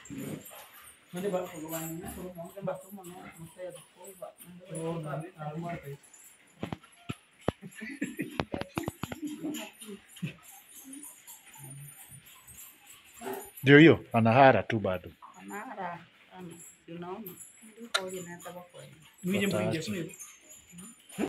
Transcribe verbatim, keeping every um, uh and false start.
Nanti baru keluarnya, suruh mau kan baru mau mesti ada koi pak. Oh, nanti almar teh. Ndio hiyo anahara tu bado. Anahara, ano, you know, ndio koi na tabako. Mimi ndio mwenye